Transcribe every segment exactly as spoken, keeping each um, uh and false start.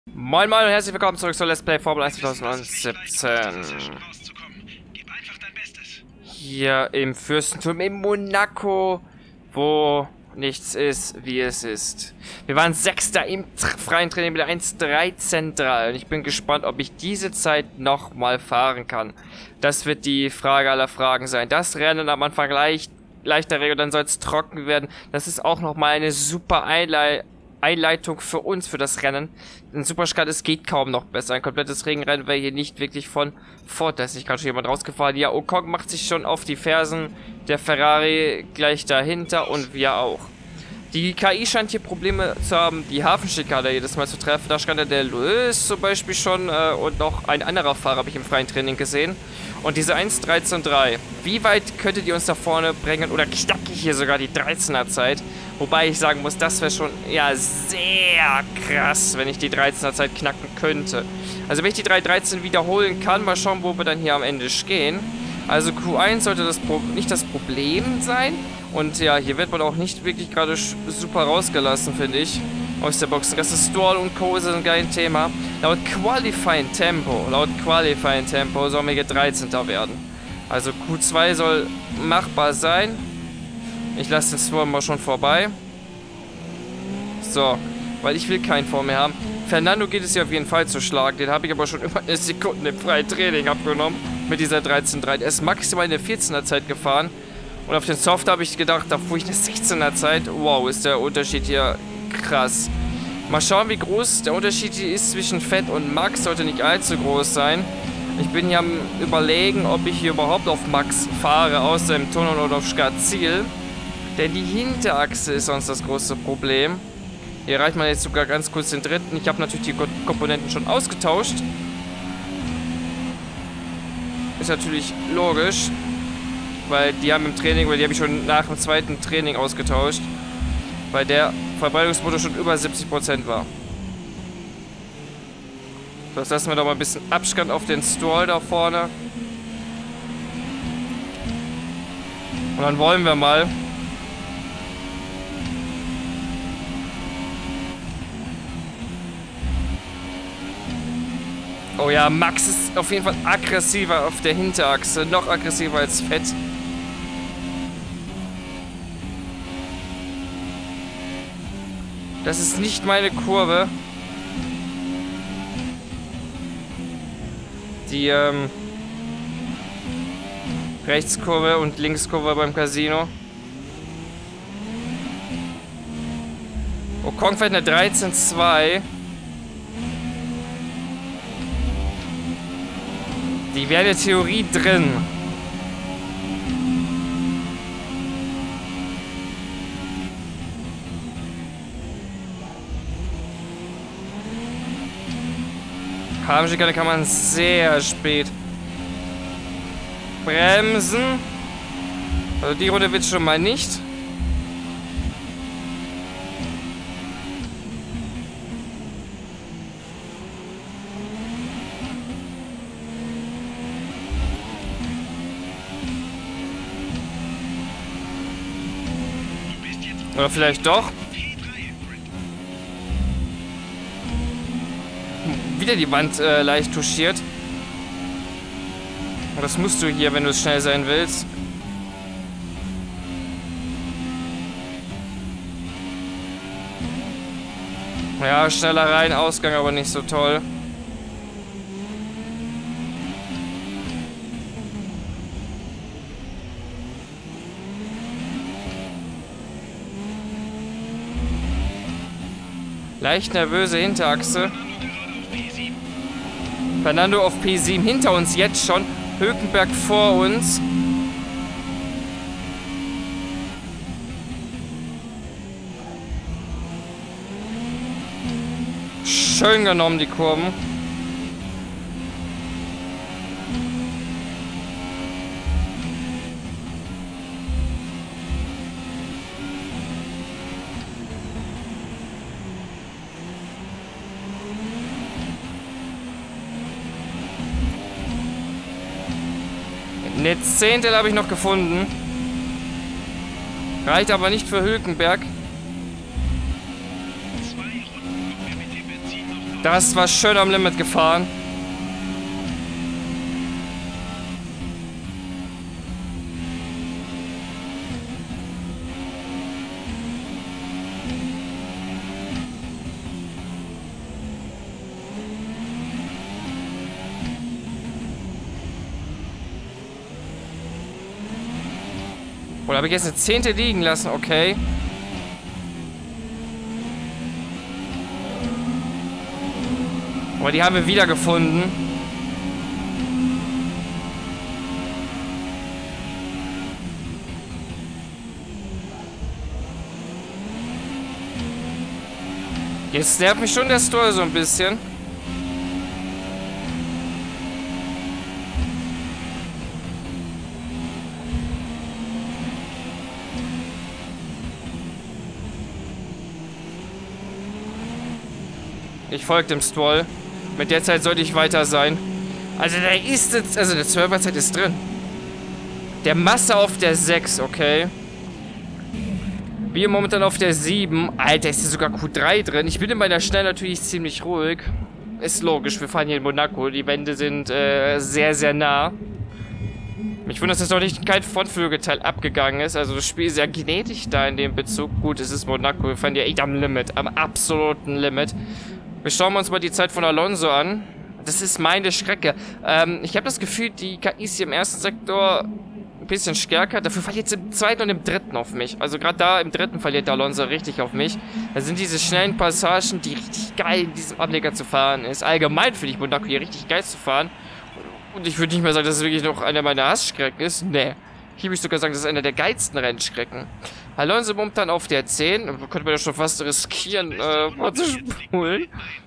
Moin moin und herzlich willkommen zurück zu Let's Play Formel eins zwanzig siebzehn. Hier im Fürstentum in Monaco, wo nichts ist, wie es ist. Wir waren Sechster im freien Training mit eins dreizehn drei und ich bin gespannt, ob ich diese Zeit nochmal fahren kann. Das wird die Frage aller Fragen sein. Das Rennen am Anfang leicht, leichter Regel, dann soll es trocken werden. Das ist auch nochmal eine super Einleitung. Einleitung für uns, für das Rennen. Ein Superskat, es geht kaum noch besser. Ein komplettes Regenrennen wäre hier nicht wirklich von Vorteil. Ist gerade schon jemand rausgefahren. Ja, Ocon macht sich schon auf die Fersen. Der Ferrari gleich dahinter und wir auch. Die K I scheint hier Probleme zu haben, die Hafenschikane jedes Mal zu treffen. Da stand der Lewis zum Beispiel schon äh, und noch ein anderer Fahrer habe ich im freien Training gesehen. Und diese eins dreizehn drei, wie weit könntet ihr uns da vorne bringen? Oder knacke ich hier sogar die dreizehner Zeit? Wobei ich sagen muss, das wäre schon ja sehr krass, wenn ich die dreizehner Zeit knacken könnte. Also wenn ich die drei dreizehn wiederholen kann, mal schauen, wo wir dann hier am Ende stehen. Also Q eins sollte das Pro nicht das Problem sein. Und ja, hier wird man auch nicht wirklich gerade super rausgelassen, finde ich, aus der Box. Das ist Stall und Co. ist ein geiles Thema. Laut Qualifying Tempo, laut Qualifying Tempo sollen wir hier dreizehnter werden. Also Q zwei soll machbar sein. Ich lasse den Swarm mal schon vorbei. So, weil ich will keinen vor mir haben. Fernando geht es hier auf jeden Fall zu schlagen. Den habe ich aber schon über eine Sekunde im freien Training abgenommen. Mit dieser dreizehn drei. Er ist maximal in der vierzehner Zeit gefahren. Und auf den Soft habe ich gedacht, da fuhr ich eine sechzehner Zeit. Wow, ist der Unterschied hier krass. Mal schauen, wie groß der Unterschied hier ist zwischen Fett und Max. Sollte nicht allzu groß sein. Ich bin hier am Überlegen, ob ich hier überhaupt auf Max fahre, außer im Tunnel oder auf Skat-Ziel. Denn die Hinterachse ist sonst das große Problem. Hier erreicht man jetzt sogar ganz kurz den dritten. Ich habe natürlich die Komponenten schon ausgetauscht. Ist natürlich logisch. Weil die haben im Training, weil die habe ich schon nach dem zweiten Training ausgetauscht. Weil der Verbreitungsmotor schon über siebzig Prozent war. Das lassen wir doch mal ein bisschen Abstand auf den Stall da vorne. Und dann wollen wir mal. Oh ja, Max ist auf jeden Fall aggressiver auf der Hinterachse. Noch aggressiver als Fett. Das ist nicht meine Kurve. Die ähm, Rechtskurve und Linkskurve beim Casino. Ocon fährt eine dreizehn zwei. Die wäre in der Theorie drin. Hafenschikane kann man sehr spät bremsen. Also die Runde wird schon mal nicht. Oder vielleicht doch. Wieder die Wand äh, leicht touchiert. Und das musst du hier, wenn du es schnell sein willst. Ja, schneller rein, Ausgang aber nicht so toll. Leicht nervöse Hinterachse. Fernando auf P sieben hinter uns jetzt schon. Hülkenberg vor uns. Schön genommen, die Kurven. Eine Zehntel habe ich noch gefunden. Reicht aber nicht für Hülkenberg. Das war schön am Limit gefahren. Oder habe ich jetzt eine Zehnte liegen lassen? Okay. Aber die haben wir wiedergefunden. Jetzt nervt mich schon der Store so ein bisschen. Ich folge dem Stroll. Mit der Zeit sollte ich weiter sein. Also der ist jetzt, also der zwölfer-Zeit ist drin. Der Masse auf der sechs, okay. Wir momentan auf der sieben. Alter, ist hier sogar Q drei drin. Ich bin in meiner Schnell natürlich ziemlich ruhig. Ist logisch, wir fahren hier in Monaco. Die Wände sind äh, sehr, sehr nah. Mich wundert, dass noch nicht kein Frontflügelteil abgegangen ist. Also das Spiel ist sehr gnädig da in dem Bezug. Gut, es ist Monaco. Wir fahren ja echt am Limit. Am absoluten Limit. Wir schauen uns mal die Zeit von Alonso an. Das ist meine Strecke. Ähm, ich habe das Gefühl, die K I ist hier im ersten Sektor ein bisschen stärker. Dafür verliert sie im zweiten und im dritten auf mich. Also gerade da im dritten verliert Alonso richtig auf mich. Da sind diese schnellen Passagen, die richtig geil in diesem Ableger zu fahren ist. Allgemein finde ich Monaco hier richtig geil zu fahren. Und ich würde nicht mehr sagen, dass es wirklich noch einer meiner Hassstrecken ist. Nee. Hier würde ich sogar sagen, das ist einer der geilsten Rennstrecken. Alonso momentan auf der zehn. Da könnte man ja schon fast riskieren, äh, mal zu spulen.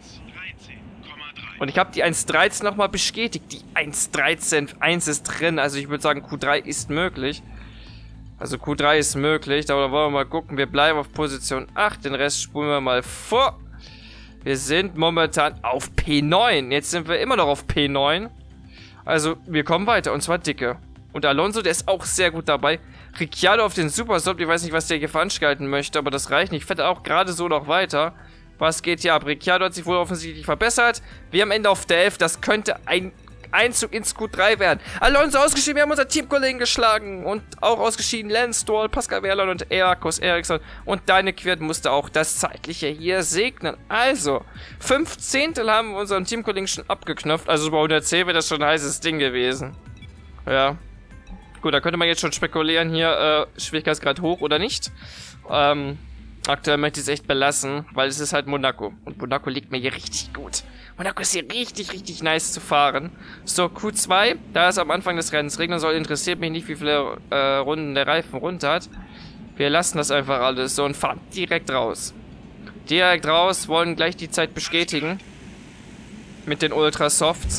Und ich habe die eins dreizehn nochmal bestätigt. Die eins dreizehn eins ist drin. Also ich würde sagen, Q drei ist möglich. Also Q drei ist möglich. Da wollen wir mal gucken. Wir bleiben auf Position acht. Den Rest spulen wir mal vor. Wir sind momentan auf P neun. Jetzt sind wir immer noch auf P neun. Also wir kommen weiter. Und zwar dicke. Und Alonso, der ist auch sehr gut dabei. Ricciardo auf den Superstop. Ich weiß nicht, was der hier veranstalten möchte. Aber das reicht nicht. Ich fährt auch gerade so noch weiter. Was geht hier ab? Ricciardo hat sich wohl offensichtlich verbessert. Wir am Ende auf der elf. Das könnte ein Einzug ins Q drei werden. Alonso ausgeschieden. Wir haben unseren Teamkollegen geschlagen. Und auch ausgeschieden Lance Stroll, Pascal Wehrlein und Marcus Ericsson. Und deine Quirt musste auch das Zeitliche hier segnen. Also, fünf Zehntel haben wir unseren Teamkollegen schon abgeknöpft. Also bei hundertzehn wäre das schon ein heißes Ding gewesen. Ja. Gut, da könnte man jetzt schon spekulieren hier, äh, Schwierigkeitsgrad hoch oder nicht. Ähm... Aktuell möchte ich es echt belassen, weil es ist halt Monaco. Und Monaco liegt mir hier richtig gut. Monaco ist hier richtig, richtig nice zu fahren. So, Q zwei, da es am Anfang des Rennens regnen soll, interessiert mich nicht, wie viele äh, Runden der Reifen runter hat. Wir lassen das einfach alles so und fahren direkt raus. Direkt raus, wollen gleich die Zeit bestätigen. Mit den Ultrasofts.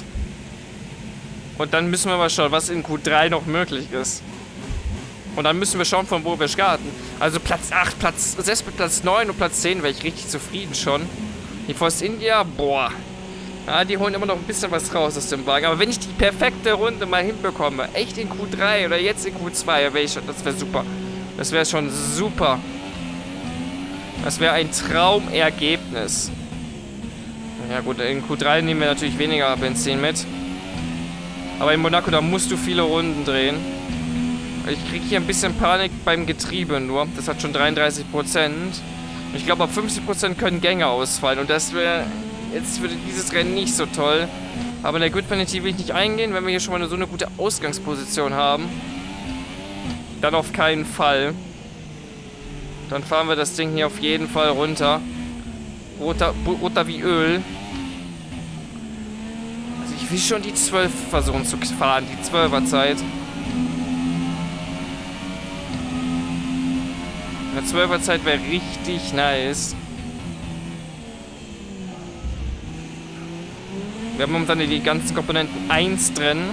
Und dann müssen wir mal schauen, was in Q drei noch möglich ist. Und dann müssen wir schauen, von wo wir starten. Also Platz acht, Platz, selbst mit Platz neun und Platz zehn wäre ich richtig zufrieden schon. Die Force India, boah. Ja, die holen immer noch ein bisschen was raus aus dem Wagen. Aber wenn ich die perfekte Runde mal hinbekomme, echt in Q drei oder jetzt in Q zwei, wäre ich schon, das wäre super. Das wäre schon super. Das wäre ein Traumergebnis. Ja gut, in Q drei nehmen wir natürlich weniger Benzin mit. Aber in Monaco, da musst du viele Runden drehen. Ich kriege hier ein bisschen Panik beim Getriebe nur. Das hat schon dreiunddreißig Prozent. Ich glaube, ab fünfzig Prozent können Gänge ausfallen. Und das wäre jetzt für dieses Rennen nicht so toll. Aber in der Grid Penalty will ich nicht eingehen, wenn wir hier schon mal eine, so eine gute Ausgangsposition haben. Dann auf keinen Fall. Dann fahren wir das Ding hier auf jeden Fall runter. Runter, runter wie Öl. Also ich will schon die zwölf versuchen zu fahren. Die zwölfer Zeit. Eine zwölfer Zeit wäre richtig nice. Wir haben momentan die ganzen Komponenten eins drin.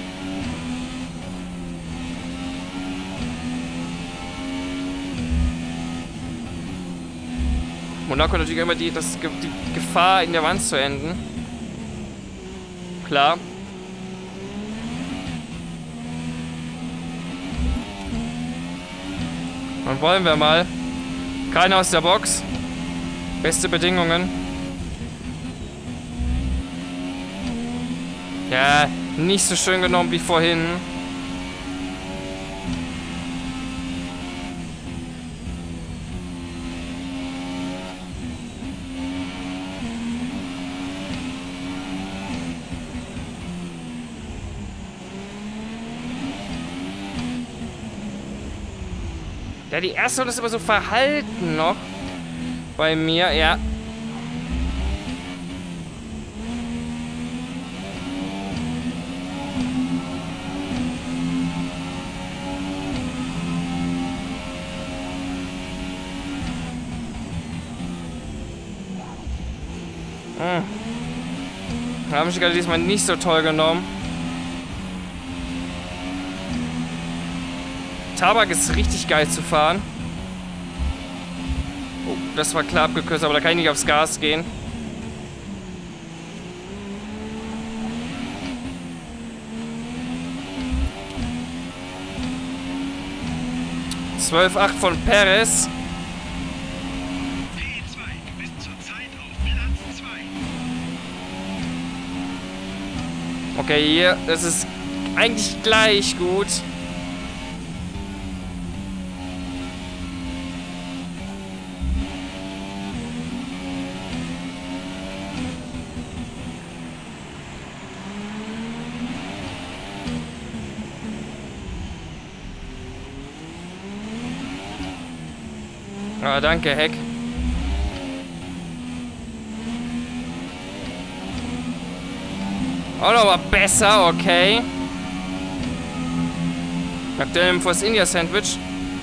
Monaco natürlich immer die, das, die Gefahr in der Wand zu enden. Klar. Dann wollen wir mal. Keiner aus der Box. Beste Bedingungen. Ja, nicht so schön genommen wie vorhin. Ja, die erste Runde ist aber so verhalten noch. Bei mir, ja. Hm. Habe ich gerade diesmal nicht so toll genommen. Tabak ist richtig geil zu fahren. Oh, das war klar abgekürzt, aber da kann ich nicht aufs Gas gehen. zwölf acht von Perez. P zwei bis zur Zeit auf Platz zwei. Okay, hier, das ist eigentlich gleich gut. Ah, danke, Heck. Auch noch mal besser, okay. Habt ihr im Force India Sandwich?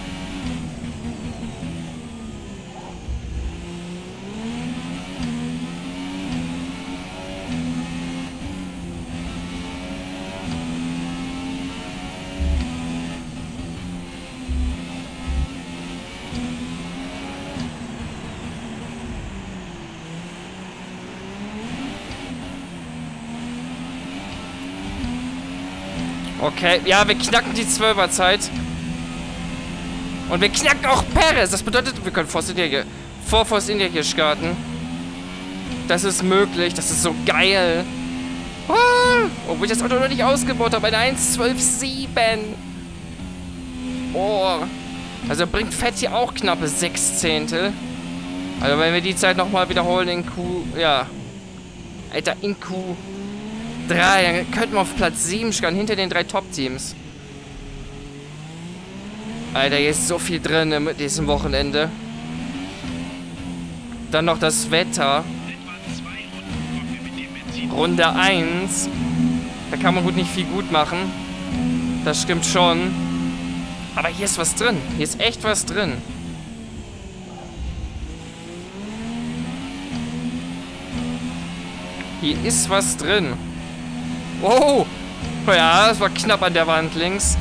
Okay, ja, wir knacken die zwölfer-Zeit. Und wir knacken auch Perez. Das bedeutet, wir können Force India hier, vor Force India hier starten. Das ist möglich. Das ist so geil. Ah, obwohl ich das Auto noch nicht ausgebaut habe. Eine eins zwölf sieben. Oh. Also bringt Fett hier auch knappe sechs Zehntel. Also wenn wir die Zeit nochmal wiederholen in Q... Ja. Alter, in Q... drei, dann könnten wir auf Platz sieben starten, hinter den drei Top-Teams. Alter, hier ist so viel drin mit diesem Wochenende. Dann noch das Wetter. Runde eins. Da kann man gut nicht viel gut machen. Das stimmt schon. Aber hier ist was drin. Hier ist echt was drin. Hier ist was drin. Oh! Ja, das war knapp an der Wand links.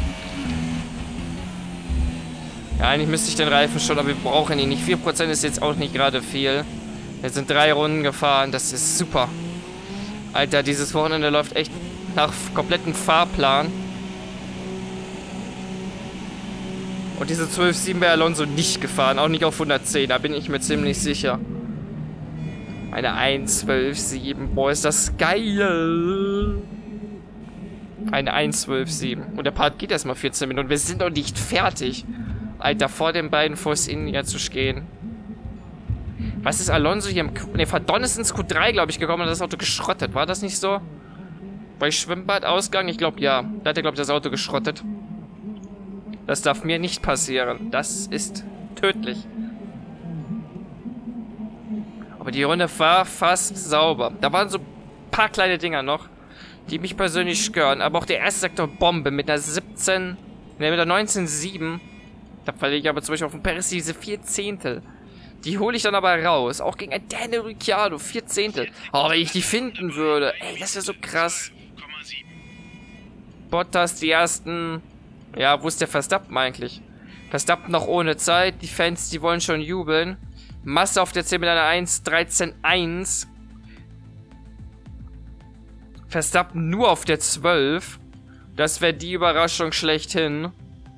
Ja, eigentlich müsste ich den Reifen schon, aber wir brauchen ihn nicht. vier Prozent ist jetzt auch nicht gerade viel. Wir sind drei Runden gefahren, das ist super. Alter, dieses Wochenende läuft echt nach kompletten Fahrplan. Und diese zwölf sieben wäre Alonso nicht gefahren, auch nicht auf hundertzehn, da bin ich mir ziemlich sicher. Eine eins zwölf sieben, boah, ist das geil. Eine eins zwölf sieben. Und der Part geht erstmal vierzehn Minuten. Wir sind noch nicht fertig. Alter, vor den beiden Force India zu stehen. Was ist Alonso hier im Q... Ne, Verdon ist ins Q drei, glaube ich, gekommen und das Auto geschrottet. War das nicht so? Bei Schwimmbadausgang? Ich glaube, ja. Da hat er, glaube ich, das Auto geschrottet. Das darf mir nicht passieren. Das ist tödlich. Aber die Runde war fast sauber. Da waren so ein paar kleine Dinger noch, die mich persönlich stören. Aber auch der erste Sektor Bombe mit einer siebzehn... Ne, mit einer neunzehn sieben. Da verliere ich aber zum Beispiel auf den Perez diese vier Zehntel. Die hole ich dann aber raus. Auch gegen ein Daniel Ricciardo. vier Zehntel. Oh, wenn ich die finden würde. Ey, das wäre so krass. Bottas, die ersten... Ja, wo ist der Verstappen eigentlich? Verstappen noch ohne Zeit. Die Fans, die wollen schon jubeln. Massa auf der zehn mit einer eins dreizehn eins. Verstappen nur auf der zwölf. Das wäre die Überraschung schlechthin.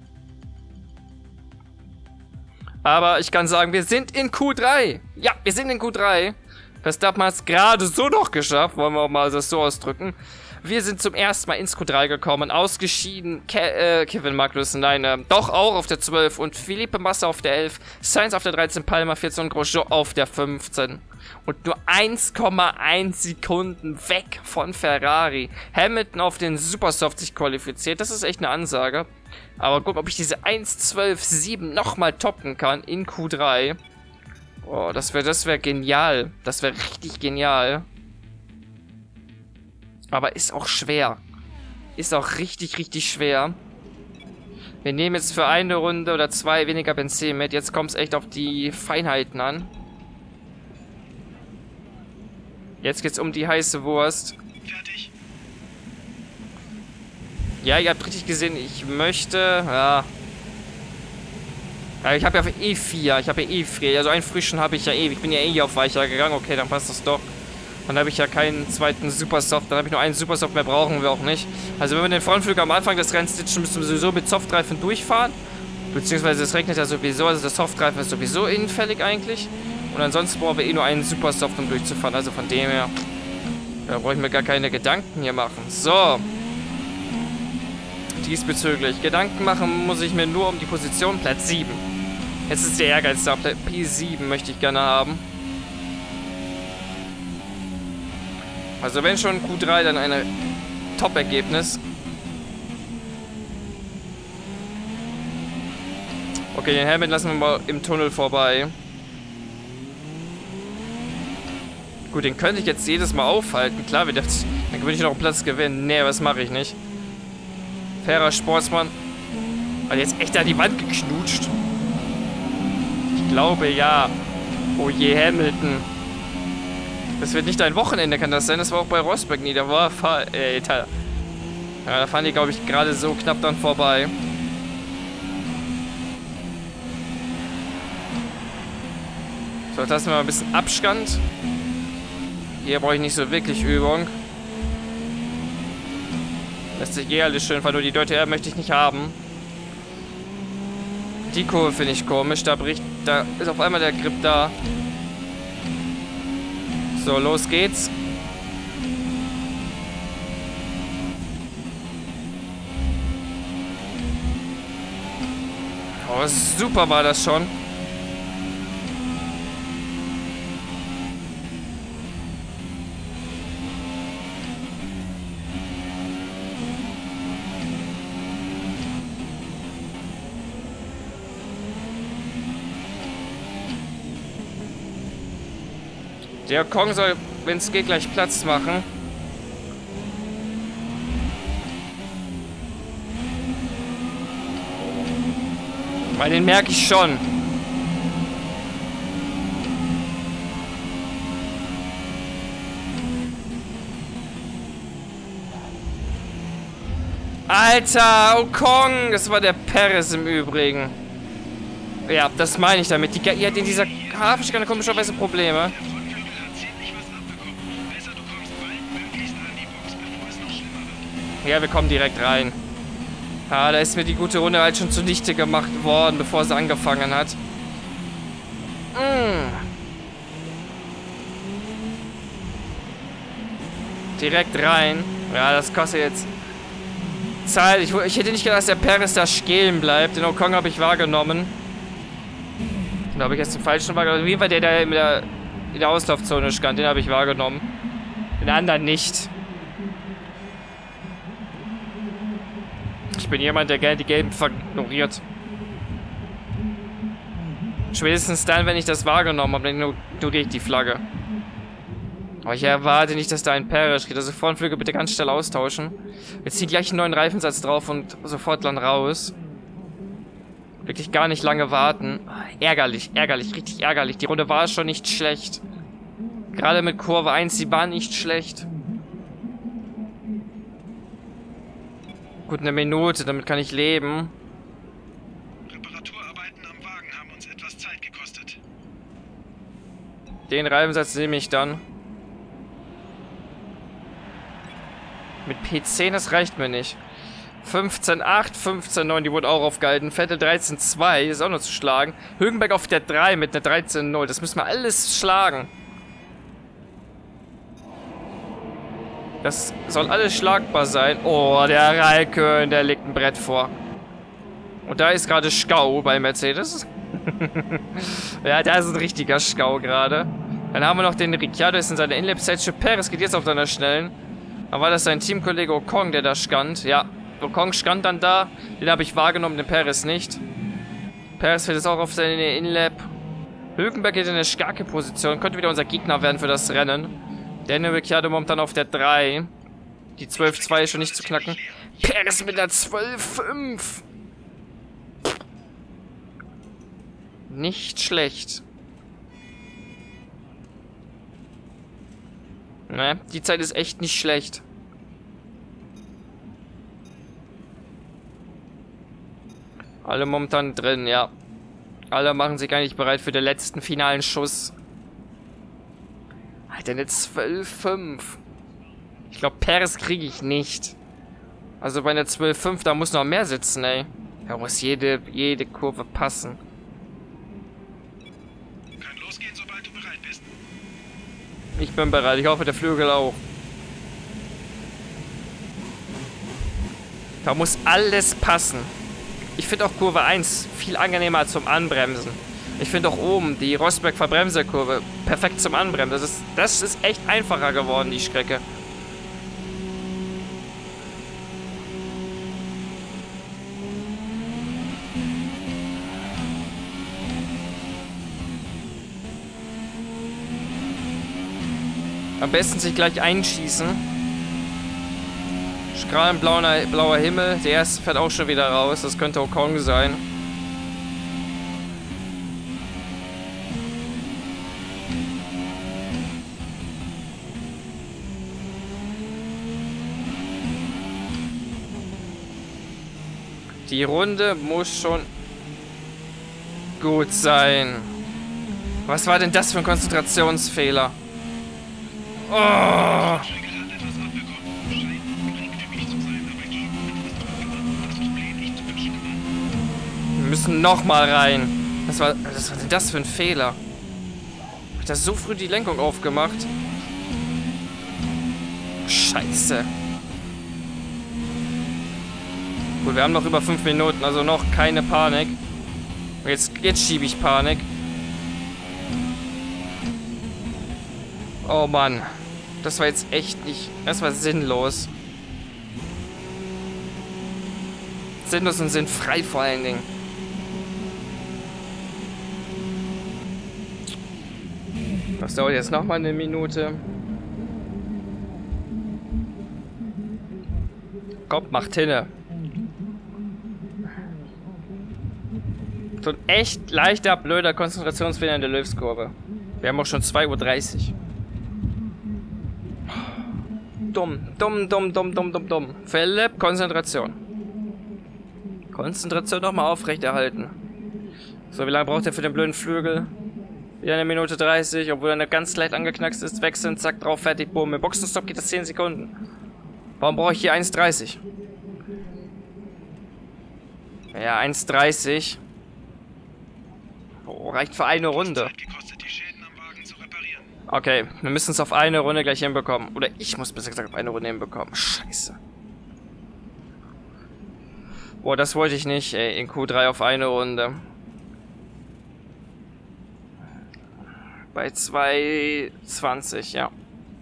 Aber ich kann sagen, wir sind in Q drei. Ja, wir sind in Q drei. Verstappen hat es gerade so noch geschafft. Wollen wir auch mal das so ausdrücken. Wir sind zum ersten Mal ins Q drei gekommen. Ausgeschieden Ke äh, Kevin Magnussen, nein, äh, doch auch auf der zwölf. Und Felipe Massa auf der elf. Sainz auf der dreizehn, Palmer vierzehn und Grosjean auf der fünfzehn. Und nur eins Komma eins Sekunden weg von Ferrari. Hamilton auf den Supersoft sich qualifiziert. Das ist echt eine Ansage. Aber guck, ob ich diese eins zwölf sieben nochmal toppen kann in Q drei. Oh, das wäre das wäre genial. Das wäre richtig genial. Aber ist auch schwer. Ist auch richtig, richtig schwer. Wir nehmen jetzt für eine Runde oder zwei weniger Benzin mit. Jetzt kommt es echt auf die Feinheiten an. Jetzt geht's um die heiße Wurst. Fertig. Ja, ihr habt richtig gesehen, ich möchte... Ja... Ja, ich habe ja E vier, ich habe ja E vier, also einen frischen habe ich ja eh, ich bin ja eh auf weicher gegangen, okay, dann passt das doch. Dann habe ich ja keinen zweiten Supersoft, dann habe ich nur einen Supersoft mehr, brauchen wir auch nicht. Also wenn wir den Frontflügel am Anfang des Rennens stitchen, müssen wir sowieso mit Softreifen durchfahren. Beziehungsweise es regnet ja sowieso, also der Softreifen ist sowieso hinfällig eigentlich. Und ansonsten brauchen wir eh nur einen Supersoft, um durchzufahren, also von dem her, da brauche ich mir gar keine Gedanken hier machen. So. Diesbezüglich. Gedanken machen muss ich mir nur um die Position Platz sieben. Jetzt ist der Ehrgeiz da. P sieben möchte ich gerne haben. Also wenn schon Q drei, dann ein Top-Ergebnis. Okay, den Hamilton lassen wir mal im Tunnel vorbei. Gut, den könnte ich jetzt jedes Mal aufhalten. Klar, wir dachten, dann würde ich noch einen Platz gewinnen. Nee, was mache ich nicht. Fairer Sportsmann. Hat jetzt echt an die Wand geknutscht. Ich glaube, ja. Oh je, Hamilton. Das wird nicht ein Wochenende, kann das sein? Das war auch bei Rosberg nie. Da war... Äh, ja, da fahren die, glaube ich, gerade so knapp dann vorbei. So, jetzt lassen wir mal ein bisschen Abstand. Hier brauche ich nicht so wirklich Übung. Lässt sich eh alles schön, weil nur die Deutsche R möchte ich nicht haben. Die Kurve finde ich komisch. Da bricht, da ist auf einmal der Grip da. So, los geht's. Oh, super war das schon. Der Kong soll, wenn es geht, gleich Platz machen. Weil den merke ich schon. Alter, Ocon! Das war der Perez im Übrigen. Ja, das meine ich damit. Die, die hat in dieser Hafenschikane komischerweise Probleme. Ja, wir kommen direkt rein. Ah, da ist mir die gute Runde halt schon zunichte gemacht worden, bevor sie angefangen hat. Mm. Direkt rein. Ja, das kostet jetzt Zeit. Ich, ich hätte nicht gedacht, dass der Perez da stehen bleibt. Den Ocon habe ich wahrgenommen. Da habe ich jetzt den falschen wahrgenommen. Auf jeden Fall der, der in der, in der Auslaufzone stand, den habe ich wahrgenommen. Den anderen nicht. Ich bin jemand, der gerne die Gelben ignoriert. Spätestens dann, wenn ich das wahrgenommen habe, dann ignoriere ich die Flagge. Aber ich erwarte nicht, dass da ein Perez geht. Also Frontflügel bitte ganz schnell austauschen. Wir ziehen gleich einen neuen Reifensatz drauf und sofort dann raus. Wirklich gar nicht lange warten. Ärgerlich, ärgerlich, richtig ärgerlich. Die Runde war schon nicht schlecht. Gerade mit Kurve eins, die war nicht schlecht. Gut, eine Minute, damit kann ich leben. Reparaturarbeiten am Wagen haben uns etwas Zeit gekostet. Den Reifensatz nehme ich dann. Mit P zehn, das reicht mir nicht. fünfzehn acht, fünfzehn neun, die wurde auch aufgehalten. Vettel dreizehn zwei, ist auch noch zu schlagen. Hülkenberg auf der drei mit einer dreizehn null. Das müssen wir alles schlagen. Das soll alles schlagbar sein. Oh, der Raikön, der legt ein Brett vor. Und da ist gerade Stau bei Mercedes. Ja, da ist ein richtiger Stau gerade. Dann haben wir noch den Ricciardo, ist in seiner Inlap. Sergio Perez geht jetzt auf seiner Schnellen. Dann war das sein Teamkollege Ocon, der da stand. Ja, Ocon stand dann da. Den habe ich wahrgenommen, den Perez nicht. Perez fährt jetzt auch auf seine Inlap. Hülkenberg geht in eine starke Position. Könnte wieder unser Gegner werden für das Rennen. Daniel Ricciardo momentan auf der drei. Die zwölf zwei ist schon nicht zu knacken. Perez mit der zwölf fünf. Nicht schlecht. Ne, die Zeit ist echt nicht schlecht. Alle momentan drin, ja. Alle machen sich eigentlich bereit für den letzten finalen Schuss. Alter, eine zwölf fünf. Ich glaube, Perez kriege ich nicht. Also bei einer zwölf fünf, da muss noch mehr sitzen, ey. Da muss jede, jede Kurve passen. Kann losgehen, sobald du bereit bist. Ich bin bereit. Ich hoffe, der Flügel auch. Da muss alles passen. Ich finde auch Kurve eins viel angenehmer zum Anbremsen. Ich finde auch oben die Rosberg-Verbremserkurve perfekt zum Anbremsen. Das ist, das ist echt einfacher geworden, die Strecke. Am besten sich gleich einschießen. Strahlend blauer, blauer Himmel. Der erste fährt auch schon wieder raus. Das könnte Ocon sein. Die Runde muss schon gut sein. Was war denn das für ein Konzentrationsfehler? Oh! Wir müssen nochmal rein. Was war, was war denn das für ein Fehler? Hat er so früh die Lenkung aufgemacht? Scheiße. Gut, wir haben noch über fünf Minuten, also noch keine Panik. Jetzt, jetzt schiebe ich Panik. Oh Mann. Das war jetzt echt nicht... Das war sinnlos. Sinnlos und sinnfrei vor allen Dingen. Das dauert jetzt nochmal eine Minute. Kommt, macht hinne. So ein echt leichter, blöder Konzentrationsfehler in der Löwskurve. Wir haben auch schon zwei Uhr dreißig. Dumm, dumm, dumm, dumm, dumm, dumm, dumm. Philipp, Konzentration. Konzentration nochmal aufrechterhalten. So, wie lange braucht er für den blöden Flügel? Wieder eine Minute dreißig, obwohl er eine ganz leicht angeknackst ist. Wechseln, zack, drauf, fertig, boom. Im Boxenstopp geht das zehn Sekunden. Warum brauche ich hier eins dreißig? Ja, eins dreißig. Oh, reicht für eine Runde. Okay, wir müssen es auf eine Runde gleich hinbekommen. Oder ich muss besser gesagt auf eine Runde hinbekommen. Scheiße. Boah, das wollte ich nicht, ey. In Q drei auf eine Runde. Bei zwei zwanzig, ja.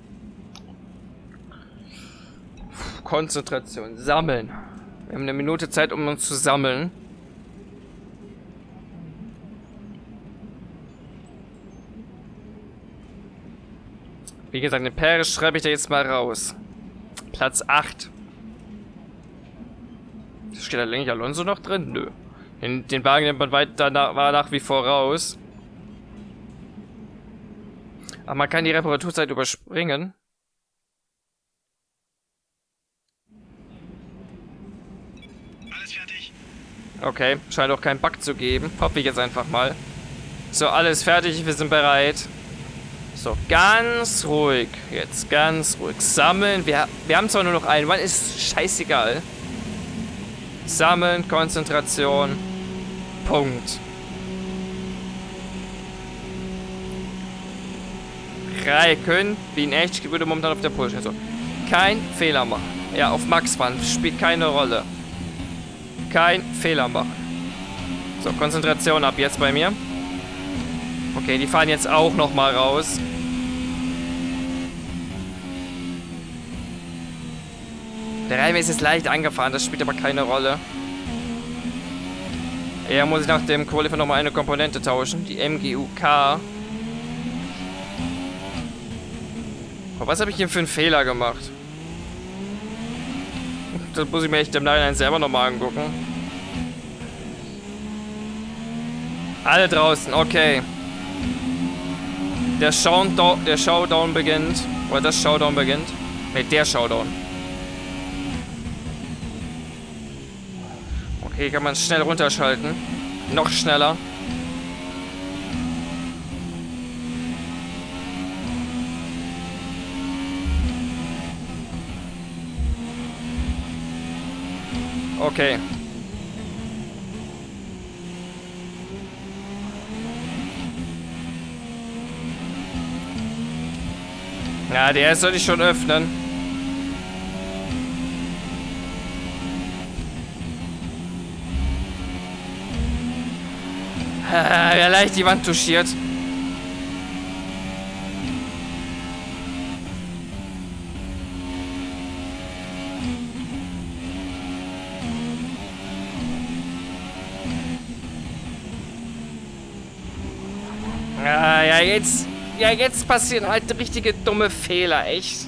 Konzentration. Sammeln. Wir haben eine Minute Zeit, um uns zu sammeln. Wie gesagt, den Perez schreibe ich da jetzt mal raus. Platz acht. Steht da eigentlich Alonso noch drin? Nö. Den, den Wagen nimmt man weiter nach, war nach wie vor raus. Aber man kann die Reparaturzeit überspringen. Alles fertig. Okay, scheint auch keinen Bug zu geben. Hoffe ich jetzt einfach mal. So, alles fertig, wir sind bereit. So, ganz ruhig. Jetzt ganz ruhig. Sammeln. Wir, wir haben zwar nur noch einen. Mann, ist scheißegal. Sammeln, Konzentration. Punkt. Raikön, wie in echt, würde momentan auf der Pole stehen. So. Kein Fehler machen. Ja, auf Max fahren. Spielt keine Rolle. Kein Fehler machen. So, Konzentration ab jetzt bei mir. Okay, die fahren jetzt auch nochmal raus. Der Reifen ist jetzt leicht angefahren, das spielt aber keine Rolle. Eher muss ich nach dem Qualifier nochmal eine Komponente tauschen. Die M G U K. Oh, was habe ich hier für einen Fehler gemacht? Das muss ich mir echt im Nachhinein selber nochmal angucken. Alle draußen, okay. Der Showdown, der Showdown beginnt. Oder das Showdown beginnt. Ne, der Showdown. Okay, kann man schnell runterschalten. Noch schneller. Okay. Ja, der soll ich schon öffnen. Ja, leicht die Wand touchiert. Ja, ja, jetzt... Ja, jetzt passieren halt richtige dumme Fehler, echt.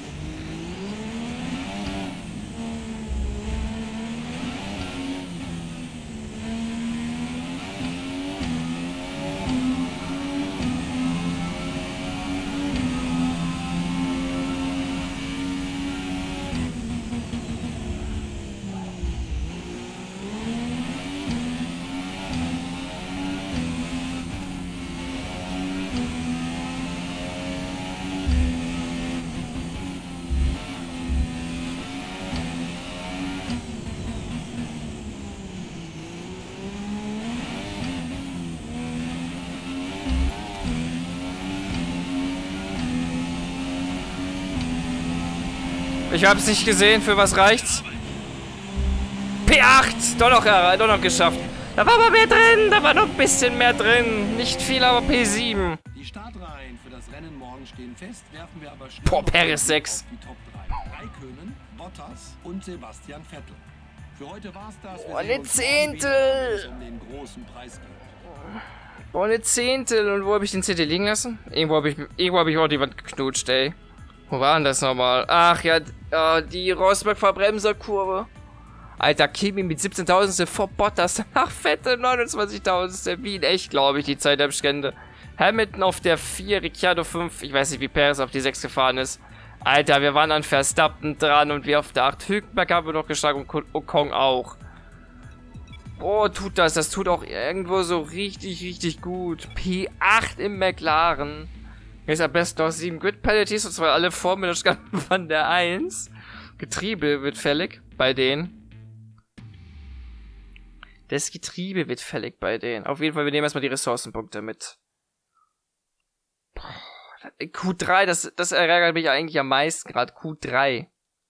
Ich hab's nicht gesehen, für was reicht's? P acht! Doch noch, ja, doch noch geschafft. Da war aber mehr drin, da war noch ein bisschen mehr drin. Nicht viel, aber P sieben. Die Startreihen für das Rennen morgen stehen fest, werfen wir aber schnell Boah, Perez sechs. die Top drei. Raikkonen, Bottas und Sebastian Vettel. Für heute war's das. Boah, eine Zehntel! Um den großen Preis geht. Boah, eine Zehntel. Und wo habe ich den C D liegen lassen? Irgendwo habe ich, irgendwo hab ich auch die Wand geknutscht, ey. Wo war denn das nochmal? Ach ja, äh, die Rosberg-Verbremserkurve. Alter, Kimi mit siebzehntausend vor Bottas. Ach, fette neunundzwanzigtausend. Wie in echt, glaube ich, die Zeitabstände. Hamilton auf der vier, Ricciardo fünf. Ich weiß nicht, wie Perez auf die sechs gefahren ist. Alter, wir waren an Verstappen dran und wir auf der acht. Hülkenberg haben wir noch geschlagen und Ocon auch. Boah, tut das. Das tut auch irgendwo so richtig, richtig gut. P acht im McLaren. Jetzt am besten noch sieben Grid Penalties, und zwar alle vor mir von der eins. Getriebe wird fällig bei denen. Das Getriebe wird fällig bei denen. Auf jeden Fall, wir nehmen erstmal die Ressourcenpunkte mit. Q drei, das, das ärgert mich eigentlich am meisten gerade. Q drei.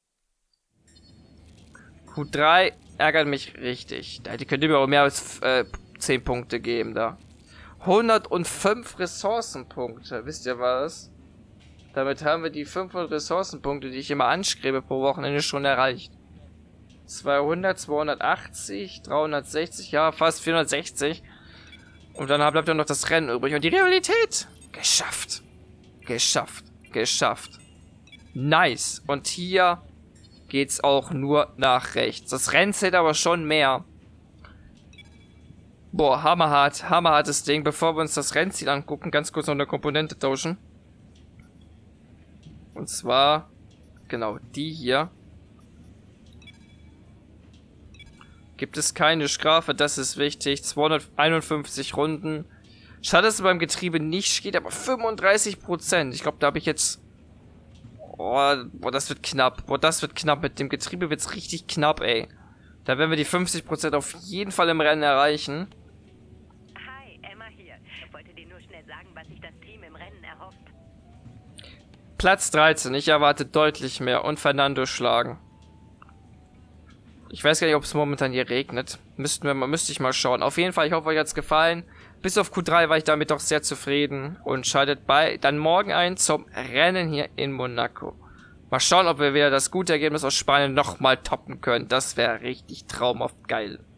Q drei ärgert mich richtig. Die könnt ihr mir auch mehr als äh, zehn Punkte geben da. hundertfünf Ressourcenpunkte. Wisst ihr was? Damit haben wir die fünfhundert Ressourcenpunkte, die ich immer anstrebe pro Wochenende, schon erreicht. zweihundert, zweihundertachtzig, dreihundertsechzig, ja, fast vierhundertsechzig. Und dann bleibt ja noch das Rennen übrig. Und die Realität. Geschafft. Geschafft. Geschafft. Nice. Und hier geht's auch nur nach rechts. Das Rennen zählt aber schon mehr. Boah, hammerhart, hammerhartes Ding. Bevor wir uns das Rennziel angucken, ganz kurz noch eine Komponente tauschen. Und zwar, genau, die hier. Gibt es keine Strafe, das ist wichtig. zweihunderteinundfünfzig Runden. Schade, dass es beim Getriebe nicht geht, aber fünfunddreißig Prozent. Ich glaube, da habe ich jetzt... Oh, boah, das wird knapp. Boah, das wird knapp. Mit dem Getriebe wird es richtig knapp, ey. Da werden wir die fünfzig Prozent auf jeden Fall im Rennen erreichen. Hi, Emma hier. Wollte dir nur schnell sagen, was sich das Team im Rennen erhofft. Platz dreizehn. Ich erwarte deutlich mehr. Und Fernando schlagen. Ich weiß gar nicht, ob es momentan hier regnet. Müssten wir mal, müsste ich mal schauen. Auf jeden Fall, ich hoffe, euch hat's gefallen. Bis auf Q drei war ich damit doch sehr zufrieden. Und schaltet bei dann morgen ein zum Rennen hier in Monaco. Mal schauen, ob wir wieder das gute Ergebnis aus Spanien nochmal toppen können. Das wäre richtig traumhaft geil.